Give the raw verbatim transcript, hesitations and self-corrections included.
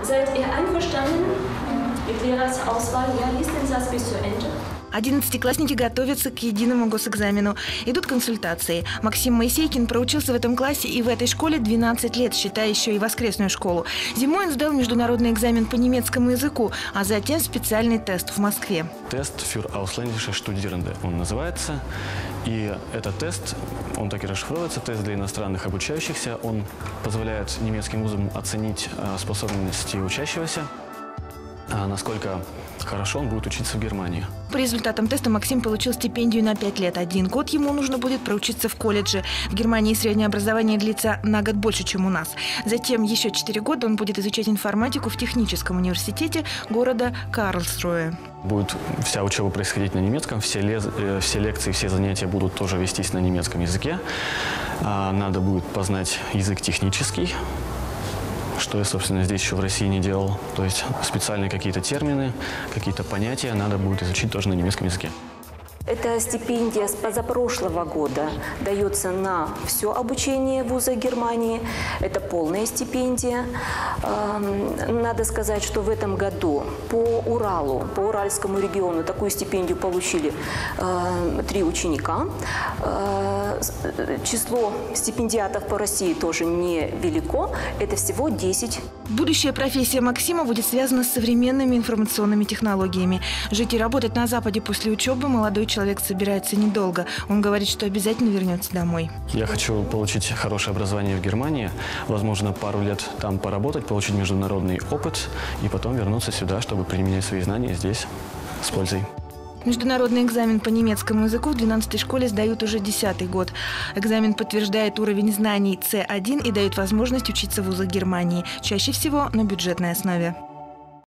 Seid ihr einverstanden mit Lehrers Auswahl? Ja, liest den Satz bis zu Ende. Одиннадцатиклассники готовятся к единому госэкзамену. Идут консультации. Максим Моисейкин проучился в этом классе и в этой школе двенадцать лет, считая еще и воскресную школу. Зимой он сдал международный экзамен по немецкому языку, а затем специальный тест в Москве. Тест für ausländische Studierende он называется. И этот тест, он так и расшифровывается, тест для иностранных обучающихся. Он позволяет немецким вузам оценить способности учащегося, насколько хорошо он будет учиться в Германии. По результатам теста Максим получил стипендию на пять лет. Один год ему нужно будет проучиться в колледже. В Германии среднее образование длится на год больше, чем у нас. Затем еще четыре года он будет изучать информатику в техническом университете города Карлсруэ. Будет вся учеба происходить на немецком, все, лез, все лекции, все занятия будут тоже вестись на немецком языке. Надо будет познать язык технический, что я, собственно, здесь еще в России не делал. То есть специальные какие-то термины, какие-то понятия надо будет изучить тоже на немецком языке. Эта стипендия с позапрошлого года дается на все обучение вуза Германии. Это полная стипендия. Надо сказать, что в этом году по Уралу, по Уральскому региону такую стипендию получили три ученика. Число стипендиатов по России тоже невелико. Это всего десять. Будущая профессия Максима будет связана с современными информационными технологиями. Жить и работать на Западе после учебы молодой человек собирается недолго. Он говорит, что обязательно вернется домой. Я хочу получить хорошее образование в Германии, возможно, пару лет там поработать, получить международный опыт и потом вернуться сюда, чтобы применять свои знания здесь с пользой. Международный экзамен по немецкому языку в двенадцатой школе сдают уже десятый год. Экзамен подтверждает уровень знаний С один и дает возможность учиться в вузах Германии, чаще всего на бюджетной основе.